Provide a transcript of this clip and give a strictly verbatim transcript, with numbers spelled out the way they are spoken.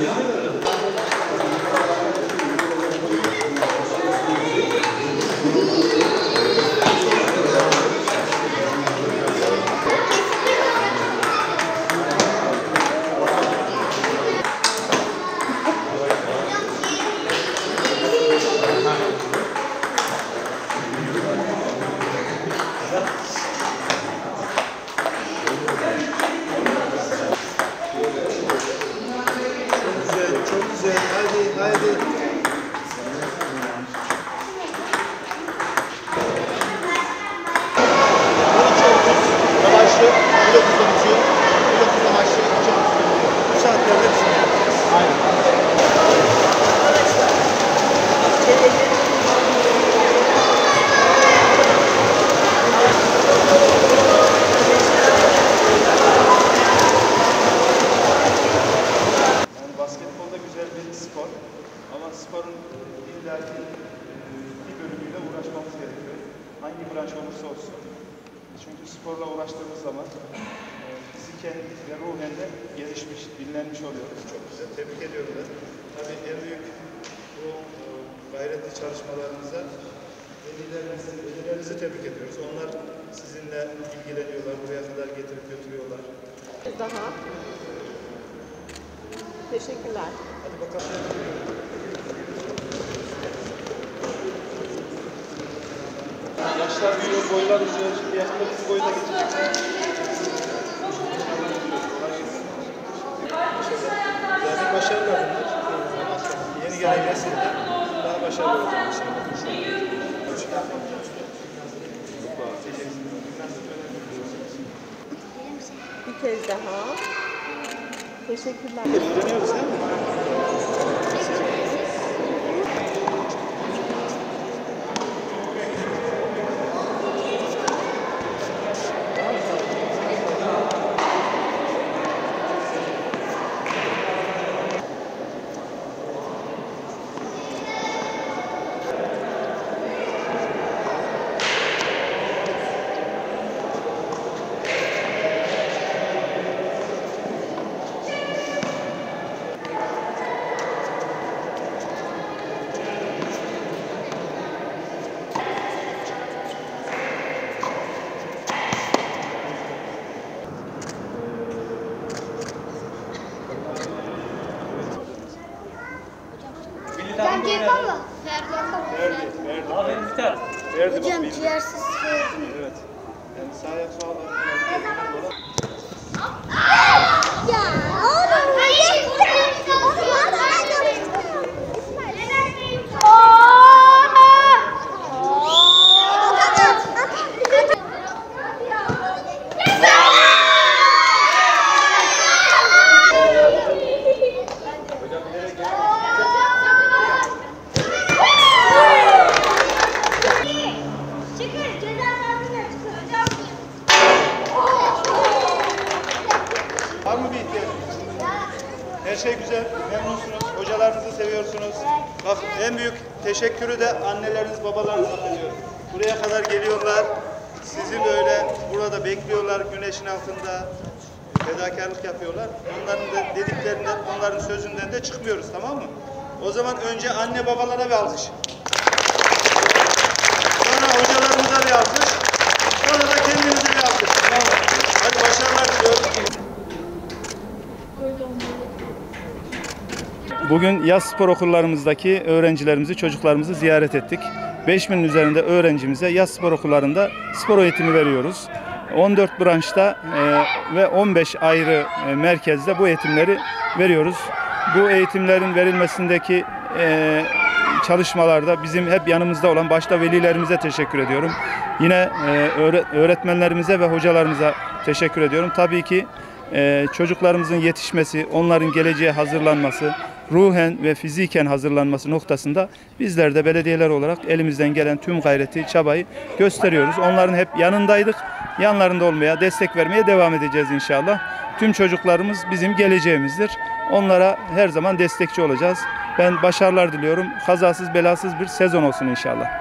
Haydi, haydi. Yavaşlı, bir dokuzda bitiyor. Bir dokuzda başlıyor, iki otuzda bitiyor. Bu saatlerde bir şey yapacağız. Aynen. Yani basketbolda güzel bir spor. Ama sporun illaki bir bölümüyle uğraşmamız gerekiyor. Hangi branş olursa olsun. Çünkü sporla uğraştığımız zaman e, fiziken ve ruhen de gelişmiş, dinlenmiş oluyoruz. Çok güzel, tebrik ediyorum ben. Tabii en büyük bu e, gayretli çalışmalarınıza velilerinizi, velilerinizi tebrik ediyoruz. Onlar sizinle ilgileniyorlar, buraya kadar getirip götürüyorlar. Daha. Teşekkürler. Hadi bakalım. Yaşlar büyüyor, boylar uzuyor. Şimdi yakında bizim boyuna geçecek. Yani başarılar bunlar. Yeni gelen nesilde daha başarılı olacak inşallah. Bir kez daha. Teşekkürler. Öğreniyoruz değil mi? Ben Ceylan mı? Verdi. Verdi. Aferin biter. Verdi. Hocam bak, ciğersiz söyledim. evet. Yani sağ ayak sol ayak. Ya oğlum. Hayır. Oğlum bana Var mı bir ihtiyacınız? Her şey güzel, memnunsunuz, hocalarınızı seviyorsunuz. Bak en büyük teşekkürü de anneleriniz, babalarınız hak ediyor. Buraya kadar geliyorlar, sizi böyle burada bekliyorlar, güneşin altında fedakarlık yapıyorlar. Onların da dediklerinden, onların sözünden de çıkmıyoruz, tamam mı? O zaman önce anne babalara bir alkış. Sonra hocalarımıza bir alkış. Sonra da kendimize bir alkış. Tamam mı? Hadi başarılar diliyorum. Bugün yaz spor okullarımızdaki öğrencilerimizi, çocuklarımızı ziyaret ettik. beş binin üzerinde öğrencimize yaz spor okullarında spor eğitimi veriyoruz. on dört branşta e, ve on beş ayrı e, merkezde bu eğitimleri veriyoruz. Bu eğitimlerin verilmesindeki e, çalışmalarda bizim hep yanımızda olan başta velilerimize teşekkür ediyorum. Yine e, öğretmenlerimize ve hocalarımıza teşekkür ediyorum. Tabii ki e, çocuklarımızın yetişmesi, onların geleceğe hazırlanması, ruhen ve fiziken hazırlanması noktasında bizler de belediyeler olarak elimizden gelen tüm gayreti, çabayı gösteriyoruz. Onların hep yanındaydık. Yanlarında olmaya, destek vermeye devam edeceğiz inşallah. Tüm çocuklarımız bizim geleceğimizdir. Onlara her zaman destekçi olacağız. Ben başarılar diliyorum. Kazasız belasız bir sezon olsun inşallah.